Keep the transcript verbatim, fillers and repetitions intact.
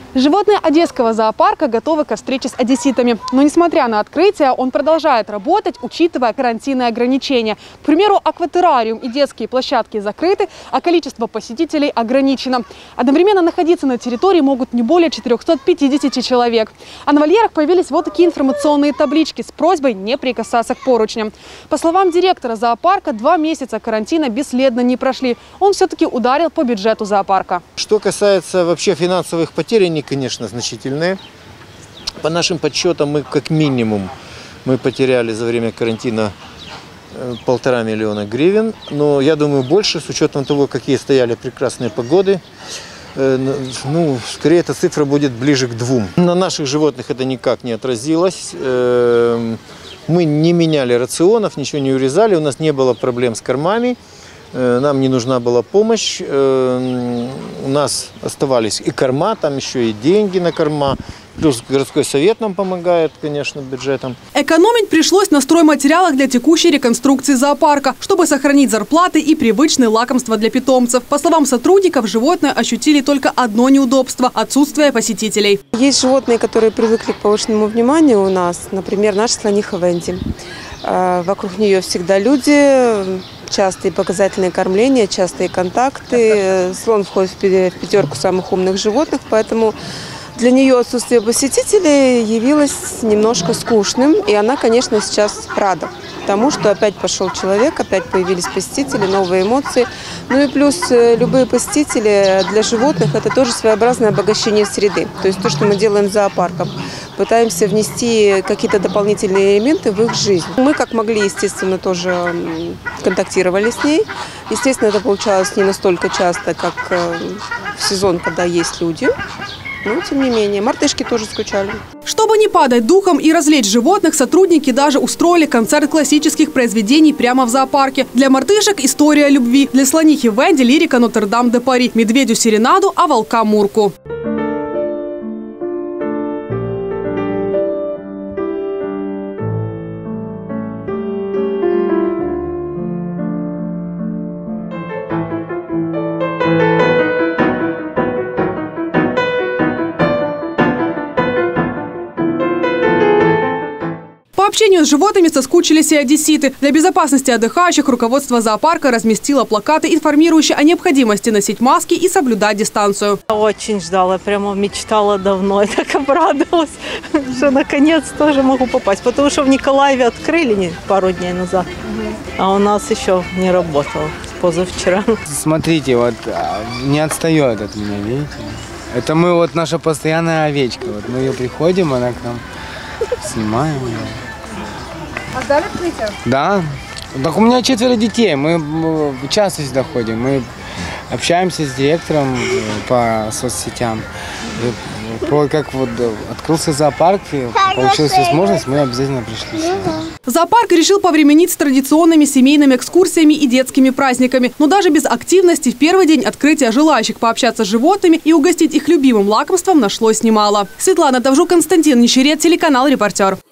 Животные Одесского зоопарка готовы ко встрече с одесситами. Но несмотря на открытие, он продолжает работать, учитывая карантинные ограничения. К примеру, акватеррариум и детские площадки закрыты, а количество посетителей ограничено. Одновременно находиться на территории могут не более четырёхсот пятидесяти человек. А на вольерах появились вот такие информационные таблички с просьбой не прикасаться к поручням. По словам директора зоопарка, два месяца карантина бесследно не прошли. Он все-таки ударил по бюджету зоопарка. Что касается вообще финансовых потерь, они, конечно, значительные. По нашим подсчетам, мы как минимум мы потеряли за время карантина полтора миллиона гривен. Но я думаю, больше, с учетом того, какие стояли прекрасные погоды. Ну, скорее, эта цифра будет ближе к двум. На наших животных это никак не отразилось. Мы не меняли рационов, ничего не урезали, у нас не было проблем с кормами. Нам не нужна была помощь, у нас оставались и корма, там еще и деньги на корма. Плюс городской совет нам помогает, конечно, бюджетом. Экономить пришлось на стройматериалах для текущей реконструкции зоопарка, чтобы сохранить зарплаты и привычные лакомства для питомцев. По словам сотрудников, животные ощутили только одно неудобство – отсутствие посетителей. Есть животные, которые привыкли к повышенному вниманию у нас, например, наша слониха Венди. Вокруг нее всегда люди, частые показательные кормления, частые контакты. Слон входит в пятерку самых умных животных, поэтому для нее отсутствие посетителей явилось немножко скучным. И она, конечно, сейчас рада тому, что опять пошел человек, опять появились посетители, новые эмоции. Ну и плюс любые посетители для животных – это тоже своеобразное обогащение среды. То есть то, что мы делаем с зоопарком. Пытаемся внести какие-то дополнительные элементы в их жизнь. Мы, как могли, естественно, тоже контактировали с ней. Естественно, это получалось не настолько часто, как в сезон, когда есть люди. Но, тем не менее, мартышки тоже скучали. Чтобы не падать духом и развлечь животных, сотрудники даже устроили концерт классических произведений прямо в зоопарке. Для мартышек – история любви. Для слонихи Венди – лирика Нотр-Дам-де-Пари. Медведю – серенаду, а волка – Мурку. По общению с животными соскучились и одесситы. Для безопасности отдыхающих руководство зоопарка разместило плакаты, информирующие о необходимости носить маски и соблюдать дистанцию. Очень ждала, прямо мечтала давно. Я так обрадовалась, что наконец тоже могу попасть. Потому что в Николаеве открыли пару дней назад, а у нас еще не работало позавчера. Смотрите, вот не отстает от меня, видите? Это мы, вот наша постоянная овечка. Вот мы ее приходим, она к нам снимаем ее. А сдали открытие? Да. Так у меня четверо детей, мы часто сюда ходим, мы общаемся с директором по соцсетям. Как вот открылся зоопарк, получилась возможность, мы обязательно пришли сюда. Зоопарк решил повременить с традиционными семейными экскурсиями и детскими праздниками. Но даже без активности в первый день открытия желающих пообщаться с животными и угостить их любимым лакомством нашлось немало. Светлана Тавжук, Константин Нищерет, телеканал «Репортер».